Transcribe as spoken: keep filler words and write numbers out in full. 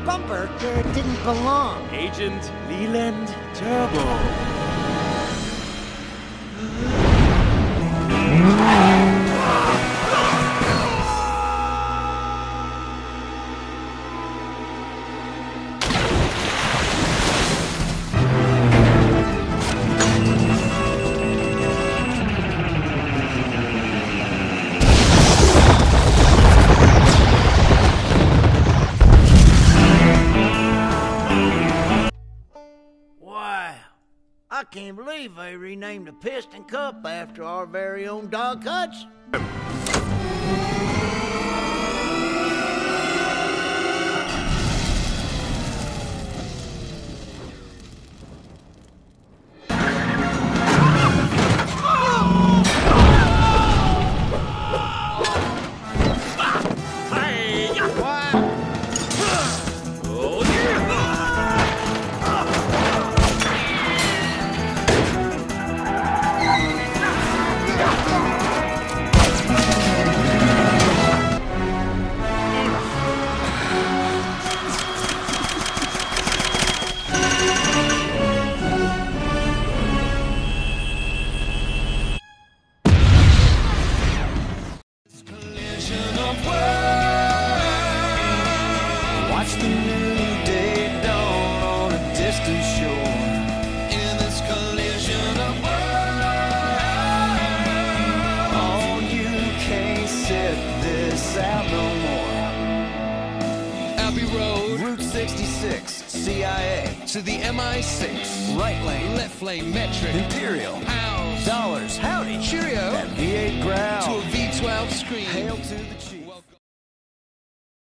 bumper where it didn't belong. Agent Leland Turbo. I can't believe they renamed the Piston Cup after our very own Dog Hutch. Watch the new day dawn on a distant shore. In this collision of worlds, oh, you can't sit this out no more. Abbey Road, Route sixty-six, C I A to the M I six, right lane, left lane, metric, Imperial, House, Dollars, Howdy, Cheerio, that V eight growl to a V twelve screen. Hail to the chief.